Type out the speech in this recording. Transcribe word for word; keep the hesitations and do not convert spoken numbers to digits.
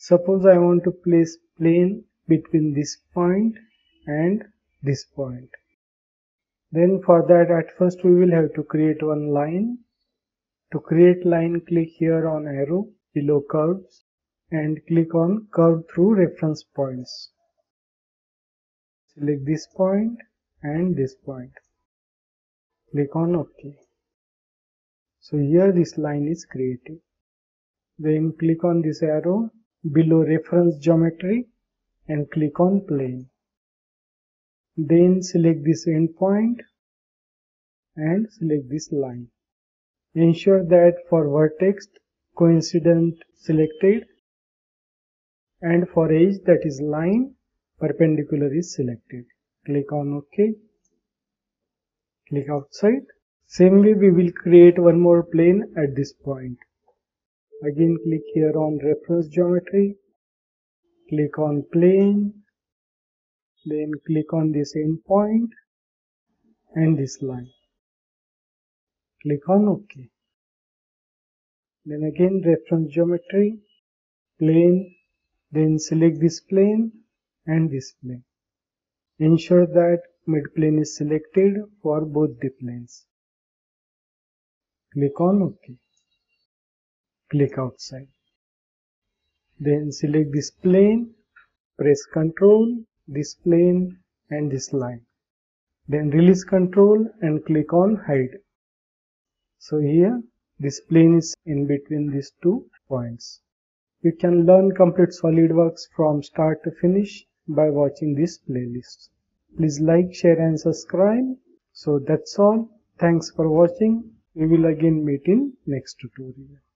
Suppose I want to place plane between this point and this point. Then for that, at first we will have to create one line. To create line, click here on arrow below curves and click on curve through reference points. Select this point and this point. Click on OK. So here this line is created. Then click on this arrow below reference geometry and click on plane. Then select this endpoint and select this line. Ensure that for vertex coincident selected and for edge, that is line, perpendicular is selected. Click on OK. Click outside. Same way we will create one more plane at this point. Again click here on reference geometry. Click on plane. Then click on this endpoint and this line. Click on OK. Then again reference geometry, plane, then select this plane and this plane. Ensure that midplane is selected for both the planes. Click on OK. Click outside. Then select this plane, press Ctrl, this plane and this line. Then release Ctrl and click on hide. So here this plane is in between these two points. You can learn complete SolidWorks from start to finish by watching this playlist. Please like, share and subscribe. So that's all. Thanks for watching. We will again meet in next tutorial.